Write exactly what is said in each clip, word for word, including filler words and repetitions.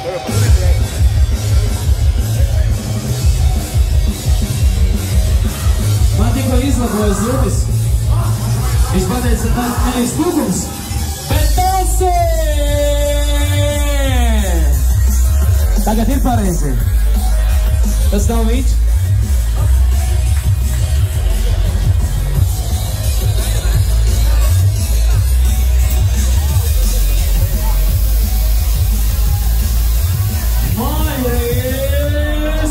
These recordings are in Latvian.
Man tikko izlabojas zubis. Viņš pateica, ka tas nevis kukums, bet balsi! Tagad ir pareizi. Tas nav viņš. Mairis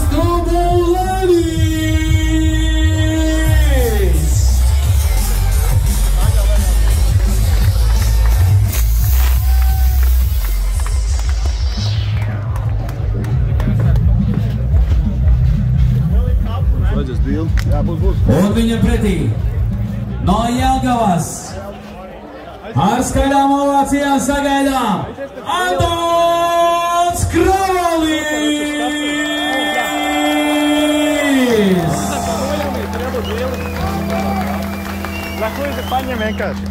Tubuļēvičs! Un viņa pretī no Jelgavas ar skaļām ovācijām sagaidām Antons Kravalis! Paņem vienkārši.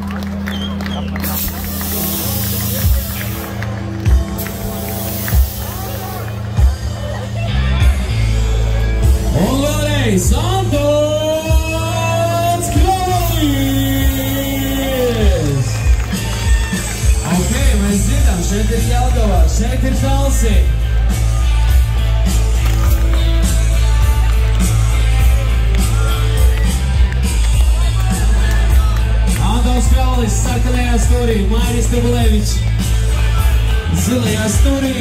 Un vēlreiz Antons Kravalis! Ok, mēs dzirdam, šeit ir Jelgava, šeit ir balsi. Antons Kravalis sarkanajā stūrī, Mairis Tubuļēvičs zilajā stūrī.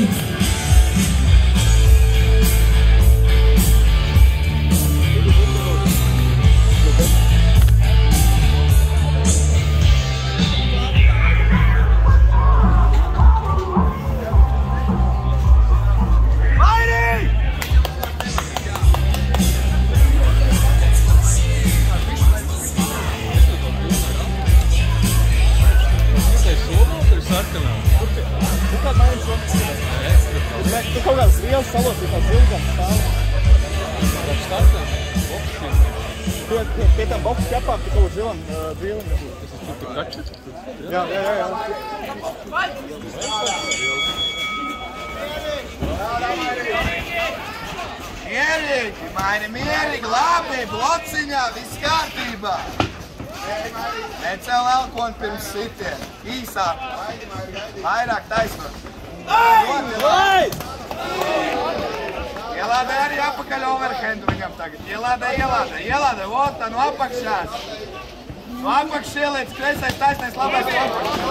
Tu kaut kāds liels salos, ir tās ilgams stāv. Kāds startēs? Pie, pie, pie tam boks ķepām, tu kaut zilam brīlim. Tas ir tur kačas? Jā, jā, jā, jā. Mierīgi, maini, mierīgi, labi, blociņā, viss kārtībā. Necēl elkoni pirms sitiem, īsāk, vairāk taisnot. Ielādē arī apakaļ overhandu viņam tagad. Ielādē, ielādē, ielādē, vot tā no apakšās. No apakšas ieliec, kreisais, taisnais, labais no apakšās.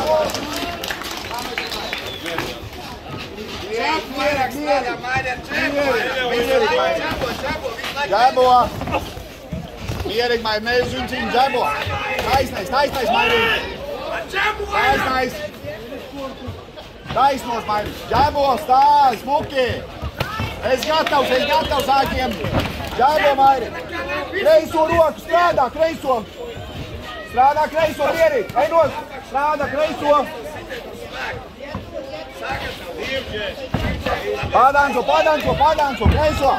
Čep, vairāk strādā, Mairi ar čepu. Visu laiku čepo, čepo, visu laiku čepo. Mierīgi, Mairi, nevis viņciņu džebo. Taisnais, taisnais, Mairi. Čepu vairāk. Taisnais. Taisnos, Mairis. Džebo, stāj, smuki. Es gatavs, es gatavs āķiem. Džebo, Mairi. Kreiso roku, strādā, kreiso. Strādā, kreiso, mierīgi. Einos, strādā, kreiso. Padanco, padanco, padanco, kreiso.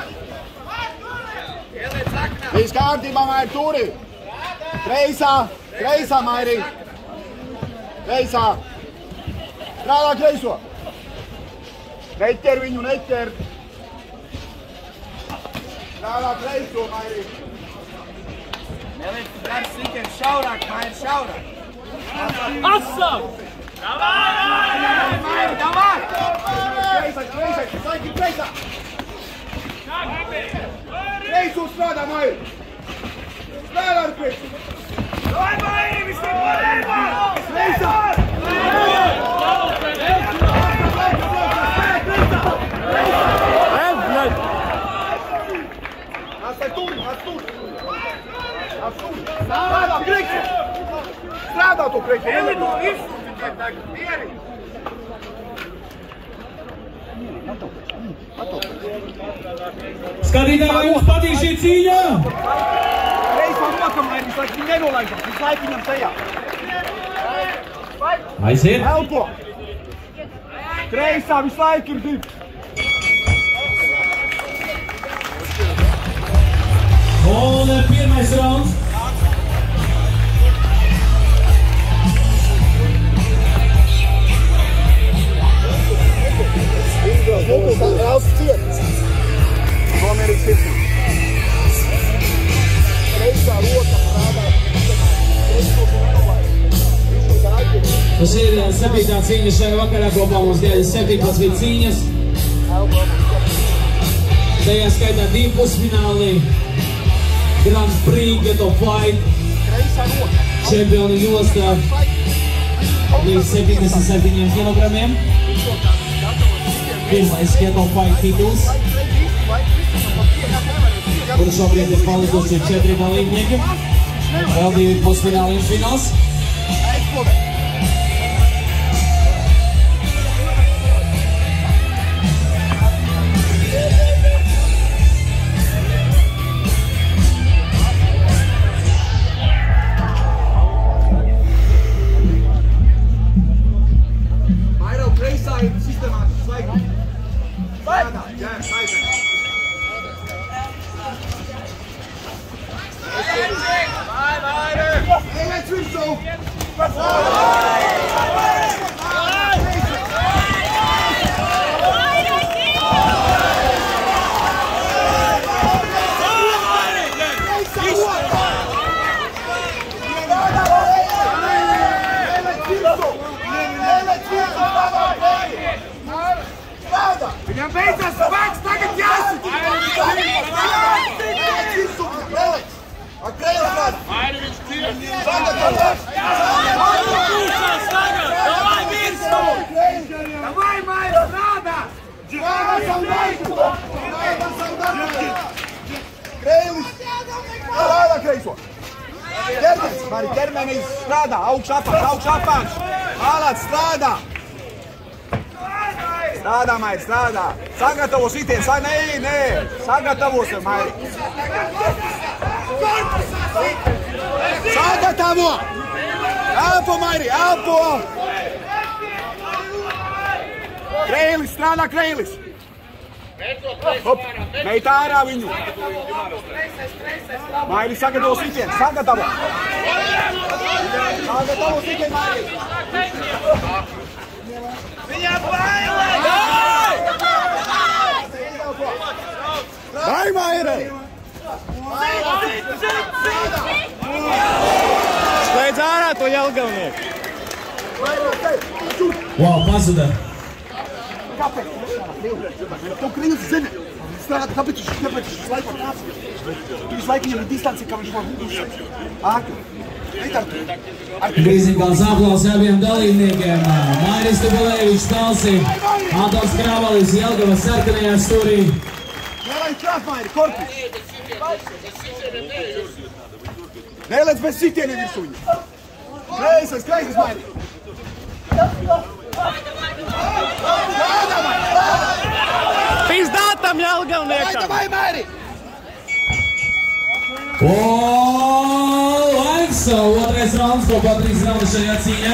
Viss kārtībā, Mairi, turi. Kreisā, kreisā, Mairi. Kreisā. Strādā kreiso. Neķer viņu, neķer. Strādā kreiso, Mairi. Neliec tu dar sīkiem šaurāk, Mairi, šaurāk. Asam! Mairi, davai! Kreisā, kreisā, saiki kreisā. Kreiso strādā, Mairi. Strādā ar kreiso. Vai, Mairi, viss ir pārējā! Kreisā! Strādā, kreiso! Strādā to kreiso! Elido visu tikai tagad, mierīgi! Skatītāji, vai jums patīk šī cīņa? Kreiso rokam, lai visu laiku viņu nenolaidās, visu laiku viņam tajā. Aiziet! Elpo! Kreisā visu laiku ir divi. Un pirmais rauns. Rausts ciet. Nomierīgs sirsnīgi. Kreisā roka strādā. Tas ir septītā cīņa šajā vakarā, kopā mums gaida septiņpadsmit cīņas. Tajā skaitā divi pusfināli, Grand Prix, Ghetto fight, čempioni jostā līdz septiņdesmit septiņiem kilogramiem. Pirmais Ghetto fight tituls, kur šobrīd ir palikuši četri dalībnieki. Vēl divi pusfināli un fināls. Viņam beidzās spēks, tagad jāsit! Ar Krēlis vada! Mairis tiek! Sagatavos! Pūšās tagad! Davai virsū! Davai, Mairis, strādā! Strādā savu darbu! Strādā savu darbu! Krēlis! Strādā kreiso! Ķermenis! Mari, ķermenis strādā! Augš apāks, augš apāks! Ālāts strādā! Strādā, Mairis, strādā! Sagatavo sitienu! Sa... Nē, nē! Sagatavos, Mairis! Sagatavo! Elpo, Mairi, elpo! Krēlis, strādā Krēlis! Hop, meit ārā viņu! Mairi, sagatavo sitienu! Sagatavo! Sagatavo sitienu, Mairi! Viņam bailē! Vai, Mairi! Slēdz ārā to Jelgavnieku! Wow, pazuda! Kāpēc? Tu Krīlis zini! Strādā, kāpēc viņš kāpēc viņš visu laiku nāc? Tu visu laiku viņam ir distanci, kā viņš var uzšķirt. Ātri! Grīziņkāls aplausi abiem dalībniekiem. Mairis Tubuļēvičs Talsi, Antons Kravalis, Jelgavas sarkanajā stūrī. Nelaiž trāf, Mairi, korpus! Nelaiž bez sitieniem virsū viņu! Kreisais, kreisais, Mairi! Strādā, Mairi, strādā! Pizdātam Jelgavniekam! Vai, Mairi! O, laiks! Otrais rauns, kopā trīs raundi šajā cīņā.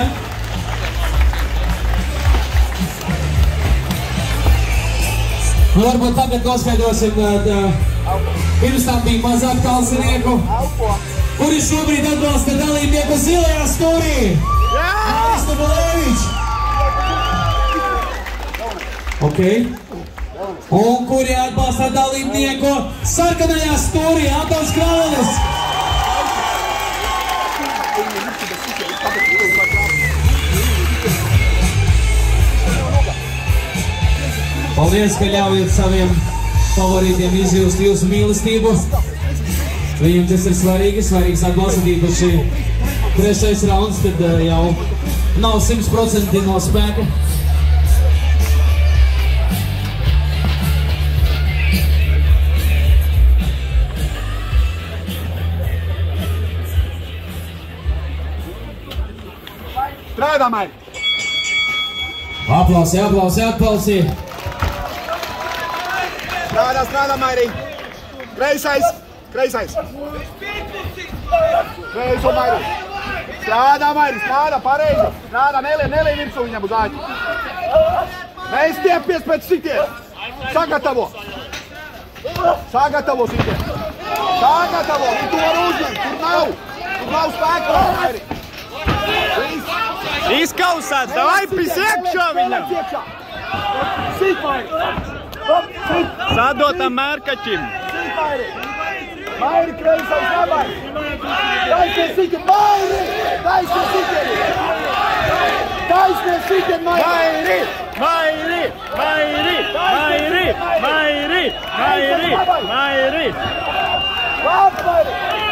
Varbūt tagad noskaidrosim, pirms tam bija mazāk talsinieku, kuri šobrīd atbalsta dalībnieku zilajā stūrī. Mairis Tubuļēvičs. Ok. Un kuri atbalsta dalībnieku sarkanajā stūrī, Antons Kravalis. Paldies, ka ļaujiet saviem favorītiem izjust jūsu mīlestību. Viņiem tas ir svarīgi, svarīgs atbalstīt īpaši trešais rauns, tad jau nav simt procenti no spēka. Strādā, Mairi! Aplausi, aplausi, aplausi! Strādā, strādā, Mairi! Kreisais, kreisais! Kreiso, Mairi! Strādā, Mairi, strādā, pareizi! Strādā, nelien, nelien virsū viņam uz āķi! Mēs stiepies pēc sitienu! Sagatavo! Sagatavo sitienu! Sagatavo! Tu to var uzņemt! Tur nav! Tur nav spēku, Mairi! Izkausāts, davai pis iekšā viņam! Sit, Mairi! Sit! Sadotam mērkaķim! Sit, Mairi! Mairi, kreisais labāk! Taisnie sitieni, Mairi! Taisnie sitieni! Taisnie sitieni, Mairi! Mairi! Mairi! Mairi! Mairi! Mairi! Mairi! Labi, Mairi!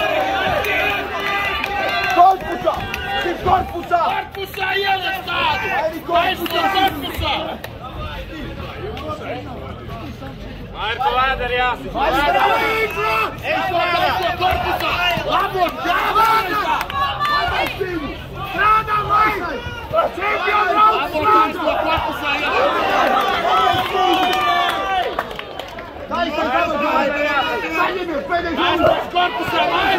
Korpusā! Sit korpusā! Korpusā ieliec tādu! Mairi, Taisno korpusā! korpusā! Mairi, tu vēderi jāsit! Mairi, Taisno korpusā! Labot, jāvārdā! strādā, Mairi! Čempion brauc, Labot, taisno korpusā ieliec! Taisnie korpusā! Saņemiet pēdējais! Taisno korpusā!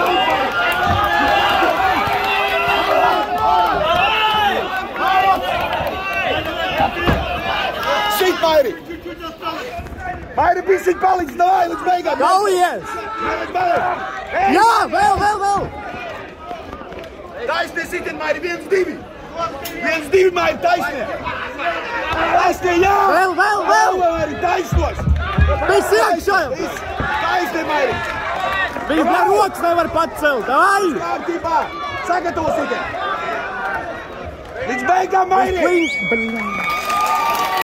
Sit, Mairi! Mairi, bišķiņ paliks, davai, līdz beigām! Kaujies! Ej! Jā, vēl, vēl, vēl! Taisnie sitieni, Mairi, viens, divi! Viens, divi, Mairi, taisnie! Taisnie, jā! Vēl, vēl, vēl! Mairi, taisnos! Viss iekšā! Viss! Taisnie, Mairi! Viņš ne rokas nevar pacelt, davai! Kārtībā! Sagatavo sitieni! Līdz beigām, Mairi! Viņš, blin.